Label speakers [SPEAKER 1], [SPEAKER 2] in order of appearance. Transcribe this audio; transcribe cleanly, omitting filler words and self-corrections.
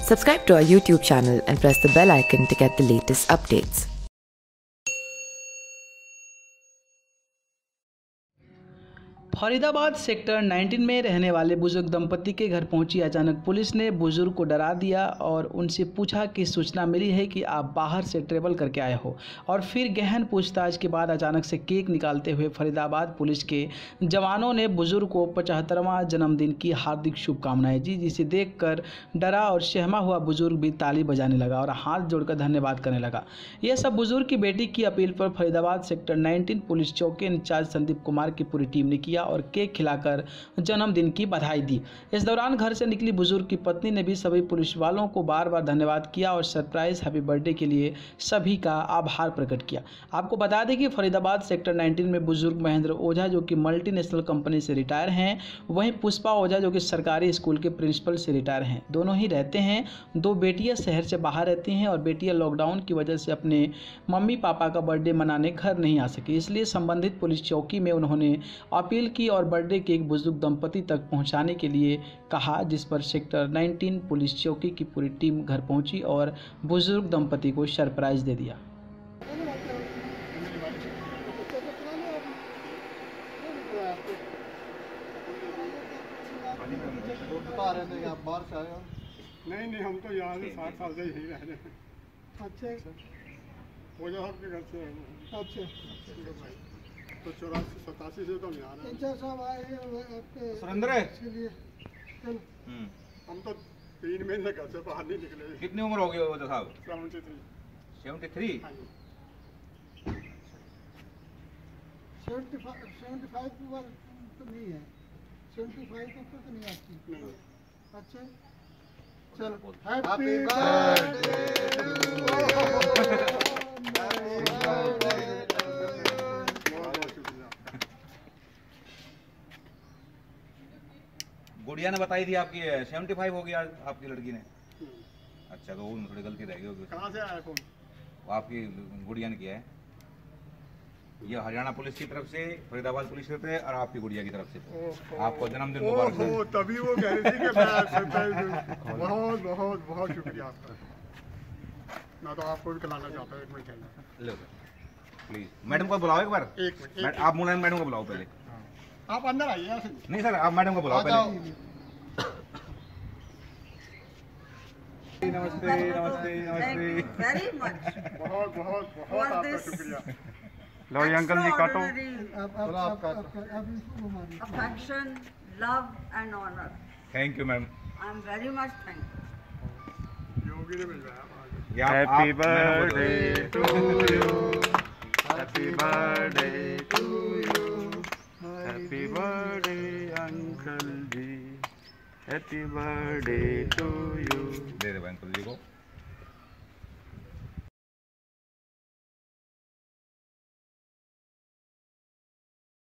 [SPEAKER 1] Subscribe to our YouTube channel and press the bell icon to get the latest updates.
[SPEAKER 2] Faridabad sector 19 में रहने वाले बुजुर्ग दंपति के घर पहुंची अचानक पुलिस ने बुजुर्ग को डरा दिया और उनसे पूछा कि सूचना मिली है कि आप बाहर से ट्रेवल करके आए हो। और फिर गहन पूछताछ के बाद अचानक से केक निकालते हुए फरीदाबाद पुलिस के जवानों ने बुजुर्ग को 75वां जन्मदिन की हार्दिक शुभकामनाएं दी, जिसे देखकर डरा और सहमा हुआ बुजुर्ग भी ताली बजाने लगा और हाथ जोड़कर धन्यवाद करने लगा। यह सब बुजुर्ग की बेटी की अपील पर फरीदाबाद सेक्टर 19 पुलिस चौकी इंचार्ज संदीप कुमार की पूरी टीम ने किया और केक खिलाकर जन्मदिन की बधाई दी। इस दौरान घर से निकली बुजुर्ग की पत्नी ने भी सभी पुलिस वालों को बार बार धन्यवाद किया और सरप्राइज हैप्पी बर्थडे के लिए सभी का आभार प्रकट किया। आपको बता दें कि फरीदाबाद सेक्टर 19 में बुजुर्ग महेंद्र ओझा जो कि मल्टीनेशनल कंपनी से रिटायर हैं, वहीं पुष्पा ओझा जो कि सरकारी स्कूल के प्रिंसिपल से रिटायर हैं। दोनों ही रहते हैं। दो बेटियां शहर से बाहर रहती हैं और बेटियां लॉकडाउन की वजह से अपने मम्मी पापा का बर्थडे मनाने घर नहीं आ सकी, इसलिए संबंधित पुलिस चौकी में उन्होंने अपील की और बर्थडे केक बुजुर्ग दंपति तक पहुंचाने के लिए कहा, जिस पर सेक्टर 19 पुलिस चौकी की पूरी टीम घर पहुंची और बुजुर्ग दंपति को सरप्राइज दे दिया।
[SPEAKER 3] नहीं हम तो यहाँ से 60 साल से यहीं रह रहे हैं। अच्छा ओझा साहब के घर से। अच्छा तो 84-87 से तो हम यहाँ
[SPEAKER 4] सुरेंद्र
[SPEAKER 3] हम तो 3 महीने घर से बाहर नहीं निकले।
[SPEAKER 4] कितनी उम्र हो गई ओझा साहब?
[SPEAKER 3] 73।
[SPEAKER 5] 75 की बात तो नहीं है, 75 तो नहीं आती। अच्छा चलो हैप्पी बर्थडे
[SPEAKER 4] गुड़िया ने बताई थी आपकी 75 हो गया आपकी लड़की ने। अच्छा तो उनमें थोड़ी गलती रह गई होगी।
[SPEAKER 3] कहाँ से आया फोन?
[SPEAKER 4] वो आपकी गुड़िया ने किया है। ये हरियाणा पुलिस की तरफ से, फरीदाबाद पुलिस की तरफ से और आपकी गुड़िया की तरफ से आपको जन्मदिन मुबारक हो।
[SPEAKER 3] तभी वो कह रही थी कि मैं बहुत बहुत बहुत शुक्रिया आपका। मैं तो आपको भी खिलाना चाहता हूँ। 1 मिनट चलना
[SPEAKER 4] लो प्लीज। मैडम को बुलाओ एक बार।
[SPEAKER 3] 1 मिनट
[SPEAKER 4] आप मुलायम मैडम को बुलाओ पहले।
[SPEAKER 3] आप अंदर आइए।
[SPEAKER 4] नहीं सर, आप मैडम को बुलाओ पहले। नमस्ते नमस्ते नमस्ते।
[SPEAKER 6] Very much.
[SPEAKER 3] बहुत बहुत बहुत आपका शुक्रिया।
[SPEAKER 4] लो ये अंकल जी काटो।
[SPEAKER 6] Affection, love and honor.
[SPEAKER 4] Thank you ma'am.
[SPEAKER 6] I am very much thankful.
[SPEAKER 3] Yogi ने मिलवाया।
[SPEAKER 4] Happy birthday to you, happy birthday to you, happy birthday uncle ji, happy birthday to you. दे दे अंकल जी को।